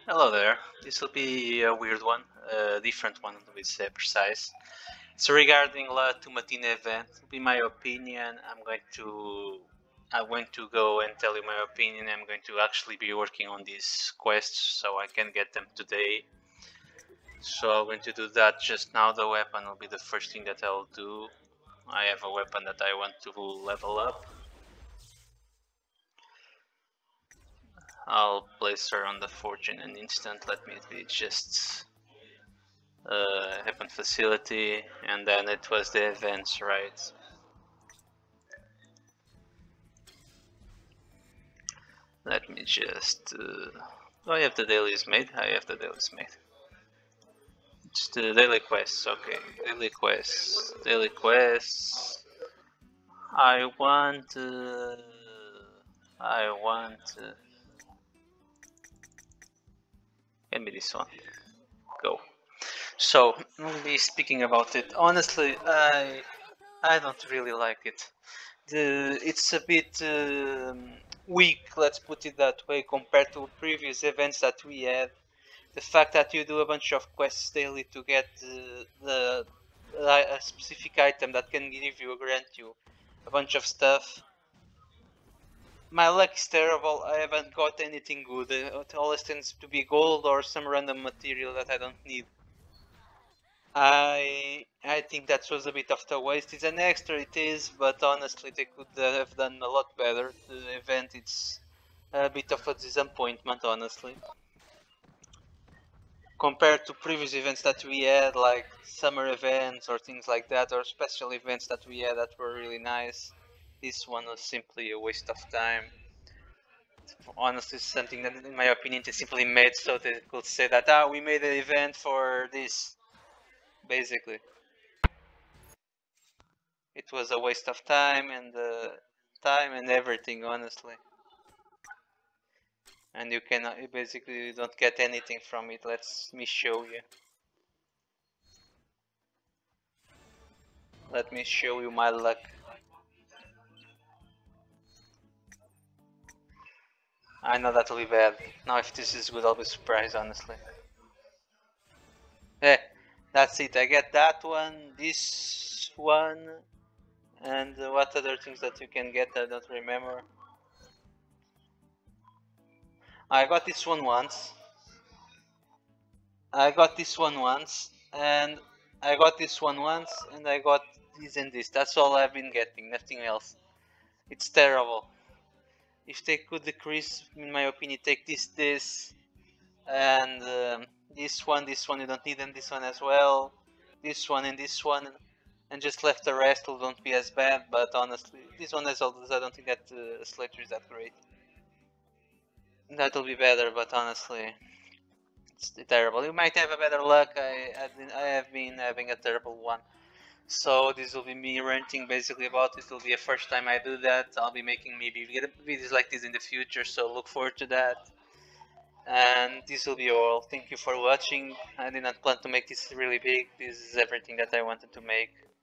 Hello there. This will be a weird one, a different one to be precise. It's regarding La Tomatina Event. In my opinion, I'm going to go and tell you my opinion. I'm going to actually be working on these quests so I can get them today. So I'm going to do that just now. The weapon will be the first thing that I'll do. I have a weapon that I want to level up. I'll place her on the forge in an instant. Let me be just happen facility, and then it was the events, right? Let me just do I have the dailies made? I have the dailies made. It's the daily quests. Okay, daily quests, I want give me this one. Go. So we'll be speaking about it. Honestly, I don't really like it. It's a bit weak, let's put it that way, compared to previous events that we had. The fact that you do a bunch of quests daily to get a specific item that can give you, grant you a bunch of stuff. My luck is terrible. I haven't got anything good. It always tends to be gold or some random material that I don't need. I think that was a bit of a waste. It's an extra, it is, but honestly they could have done a lot better. The event, it's a bit of a disappointment, honestly. Compared to previous events that we had, like summer events or things like that, or special events that we had that were really nice, this one was simply a waste of time. Honestly, something that, in my opinion, they simply made so they could say that, we made an event for this, basically. It was a waste of time and everything, honestly. And you cannot, you basically don't get anything from it. Let me show you. Let me show you my luck. I know that'll be bad. Now if this is good, I'll be surprised, honestly. Eh, that's it. I get that one, this one, and what other things that you can get, I don't remember. I got this one once. I got this one once, and I got this one once, and I got this and this. That's all I've been getting, nothing else. It's terrible. If they could decrease, in my opinion, take this, and this one you don't need, and this one as well, this one and this one, and just left the rest, will don't be as bad. But honestly, this one as well, I don't think that Slater is that great. That'll be better, but honestly, it's terrible. You might have a better luck. I have been having a terrible one. So this will be me ranting basically about it. Will be the first time I do that. I'll be making maybe videos like this in the future, so look forward to that. And this will be all. Thank you for watching. I did not plan to make this really big. This is everything that I wanted to make.